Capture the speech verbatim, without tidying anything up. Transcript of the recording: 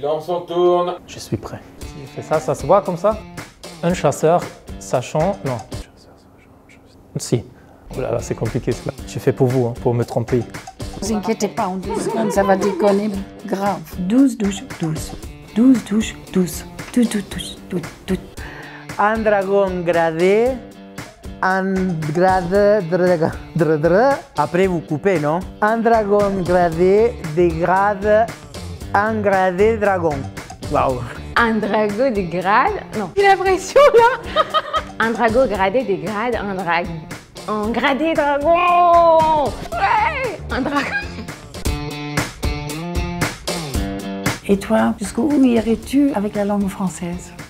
Silence, on tourne. Je suis prêt. Si je fais ça, ça se voit comme ça? Un chasseur sachant... Non. Si. Oh là là, c'est compliqué cela. Je fais pour vous, hein, pour me tromper. Ne vous inquiétez pas, en douze secondes, ça va déconner grave. douze douches, douze. douze douches, douze. douze douches, douze, douze. Un dragon gradé, un grade... dra- dra- dra- Après, vous coupez, non? Un dragon gradé dégrade un gradé dragon. Waouh! Un drago dégrade... Non, j'ai l'impression là. Un drago gradé dégrade un drag... Un gradé dragon. Ouais. Un dragon. Et toi, jusqu'où irais-tu avec la langue française?